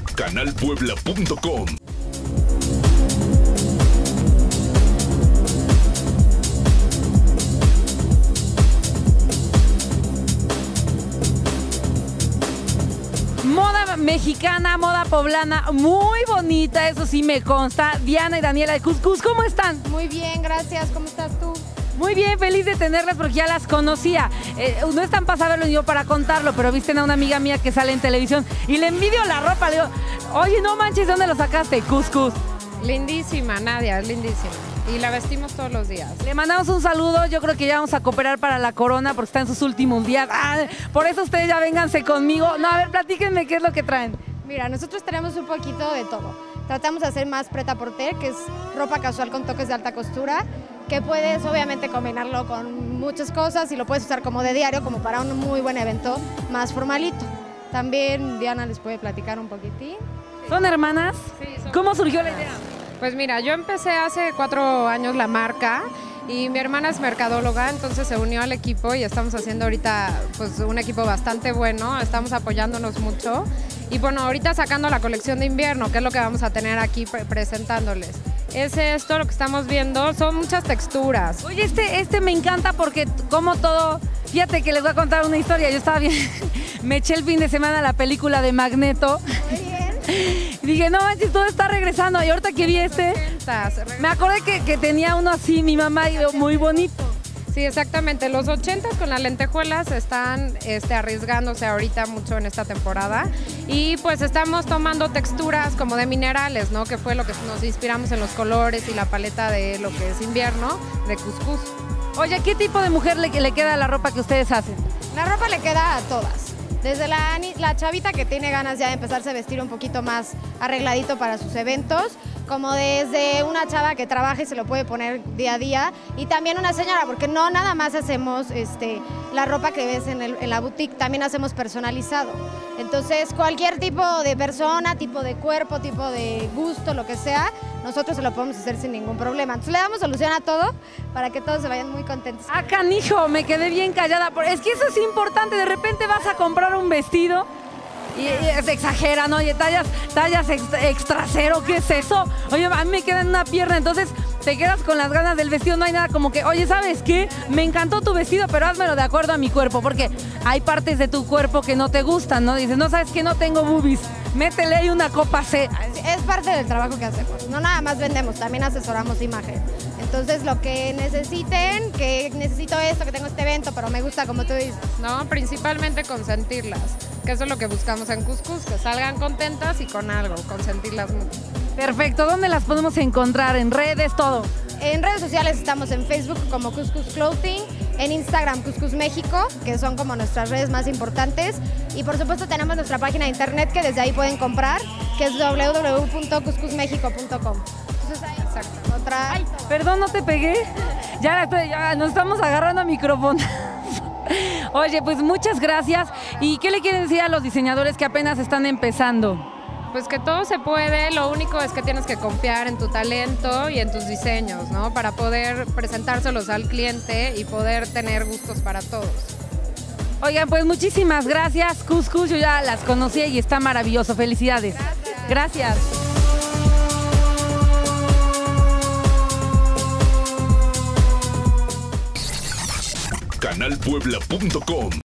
canalpuebla.com. Moda mexicana, moda poblana, muy bonita, eso sí me consta. Diana y Daniela de Cuscús, ¿cómo están? Muy bien, gracias. ¿Cómo estás tú? Muy bien, feliz de tenerlas porque ya las conocía. No es tan para saberlo ni yo para contarlo, pero visten a una amiga mía que sale en televisión y le envidio la ropa. Le digo, oye, no manches, ¿de dónde lo sacaste? Cuscús. Lindísima, Nadia, es lindísima. Y la vestimos todos los días. Le mandamos un saludo, yo creo que ya vamos a cooperar para la corona porque está en sus últimos días. Por eso ustedes ya vénganse conmigo. No, a ver, platíquenme qué es lo que traen. Mira, nosotros tenemos un poquito de todo. Tratamos de hacer más prêt-à-porter, que es ropa casual con toques de alta costura, que puedes obviamente combinarlo con muchas cosas y lo puedes usar como de diario, como para un muy buen evento más formalito. También Diana les puede platicar un poquitín. ¿Son hermanas? Sí, somos ¿Cómo surgió la idea? Pues mira, yo empecé hace 4 años la marca y mi hermana es mercadóloga, entonces se unió al equipo y estamos haciendo ahorita pues un equipo bastante bueno, estamos apoyándonos mucho y bueno, ahorita sacando la colección de invierno, que es lo que vamos a tener aquí presentándoles. Es esto, lo que estamos viendo, son muchas texturas. Oye, este me encanta porque como todo, fíjate que les voy a contar una historia, yo estaba bien, me eché el fin de semana la película de Magneto. Muy bien. Y dije, no manches, todo está regresando. Y ahorita que vi me acordé que tenía uno así, mi mamá, y muy bonito. Sí, exactamente. Los 80s con las lentejuelas están arriesgándose ahorita mucho en esta temporada. Y pues estamos tomando texturas como de minerales, ¿no? Que fue lo que nos inspiramos en los colores y la paleta de lo que es invierno, de Cuscús. Oye, ¿qué tipo de mujer le queda la ropa que ustedes hacen? La ropa le queda a todas. Desde la chavita que tiene ganas ya de empezarse a vestir un poquito más arregladito para sus eventos, como desde una chava que trabaja y se lo puede poner día a día, y también una señora, porque no nada más hacemos la ropa que ves en la boutique, también hacemos personalizado. Entonces, cualquier tipo de persona, tipo de cuerpo, tipo de gusto, lo que sea, nosotros se lo podemos hacer sin ningún problema. Entonces, le damos solución a todo para que todos se vayan muy contentos. Ah, canijo, me quedé bien callada. Es que eso es importante, de repente vas a comprar un vestido y se exagera, ¿no? Oye, tallas extra cero, ¿qué es eso? Oye, a mí me queda en una pierna, entonces te quedas con las ganas del vestido, no hay nada como que, oye, ¿sabes qué? Me encantó tu vestido, pero házmelo de acuerdo a mi cuerpo, porque hay partes de tu cuerpo que no te gustan, ¿no? Dices, no, ¿sabes qué? No tengo boobies, métele ahí una copa C. Es parte del trabajo que hacemos, no nada más vendemos, también asesoramos imagen. Entonces, lo que necesiten, que necesito esto, que tengo este evento, pero me gusta como tú dices. No, principalmente consentirlas, que eso es lo que buscamos en Cuscús, que salgan contentas y con algo, consentirlas mucho. Perfecto, ¿dónde las podemos encontrar? ¿En redes, todo? En redes sociales estamos en Facebook como Cuscús Clothing, en Instagram Cuscús México, que son como nuestras redes más importantes, y por supuesto tenemos nuestra página de internet que desde ahí pueden comprar, que es www.cuscusmexico.com. Entonces ahí, exacto. Ay, perdón, no te pegué. Ya nos estamos agarrando a micrófono. Oye, pues muchas gracias. ¿Y qué le quieren decir a los diseñadores que apenas están empezando? Pues que todo se puede, lo único es que tienes que confiar en tu talento y en tus diseños, ¿no? Para poder presentárselos al cliente y poder tener gustos para todos. Oigan, pues muchísimas gracias, Cuscús, yo ya las conocía y está maravilloso. Felicidades. Gracias. canalpuebla.com